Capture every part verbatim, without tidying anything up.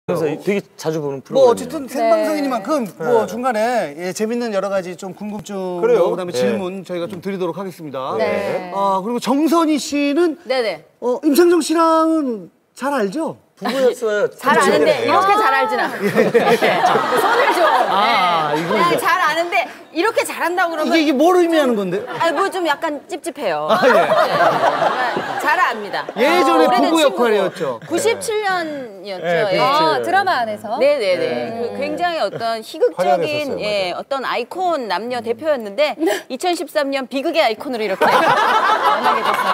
그래서 되게 자주 보는 프로그램이에요. 뭐 어쨌든 생방송이니만큼 네. 뭐 중간에 예, 재밌는 여러 가지 좀 궁금증, 그래요. 그다음에 네. 질문 저희가 좀 드리도록 하겠습니다. 네. 아 그리고 정선희 씨는 네네. 어, 임창정 씨랑은 잘 알죠? 부부였어요. 잘 아는데 이렇게 잘 알진 않아. 손을 줘. 아, 네. 그냥 잘 아는데 이렇게 잘한다고 그러면 이게, 이게 뭘 의미하는 건데? 아니 뭐 좀 약간 찝찝해요. 아, 예. 네. 잘 압니다. 예전에 어, 부부 역할이었죠. 구십칠 년이었죠. 네, 예. 아, 드라마 안에서? 네네네. 네. 굉장히 어떤 희극적인 예, 어떤 아이콘 남녀 대표였는데 이천십삼 년 비극의 아이콘으로 이렇게 만나게 됐어요.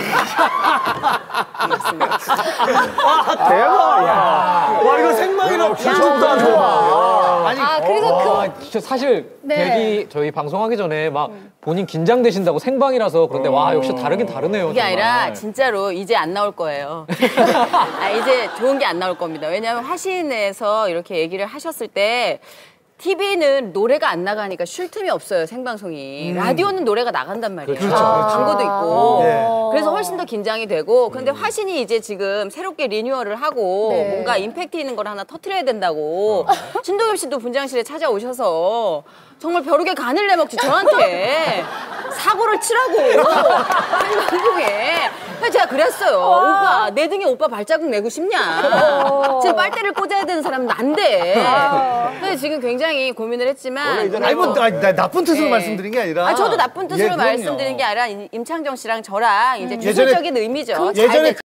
대박! 야. 와, 이거 생방이라 기분도 안 좋아. 아니, 아, 그래서 어, 그... 저 사실 네. 대기 저희 방송하기 전에 막 본인 긴장되신다고 생방이라서 그런데 와 역시 다르긴 다르네요. 이게 정말. 아니라 진짜로 이제 안 나올 거예요. 아, 이제 좋은 게 안 나올 겁니다. 왜냐하면 화신에서 이렇게 얘기를 하셨을 때 티비는 노래가 안 나가니까 쉴 틈이 없어요, 생방송이. 음. 라디오는 노래가 나간단 말이에요. 그렇죠, 그렇죠. 광고도 있고. 네. 그래서 훨씬 더 긴장이 되고. 근데 음. 화신이 이제 지금 새롭게 리뉴얼을 하고 네. 뭔가 임팩트 있는 걸 하나 터트려야 된다고 어. 신동엽 씨도 분장실에 찾아오셔서 정말 벼룩에 간을 내먹지 저한테 사고를 치라고 생방송에. 제가 그랬어요. 와. 오빠 내 등에 오빠 발자국 내고 싶냐. 지금 빨대를 꽂아야 되는 사람은 난데. 근데 지금 굉장히 고민을 했지만 아니 뭐 나, 나, 나쁜 뜻으로 네. 말씀드린 게 아니라 아, 저도 나쁜 뜻으로 예, 말씀드린 게 아니라 임창정 씨랑 저랑 이제 음. 기술적인 의미죠. 그, 예전에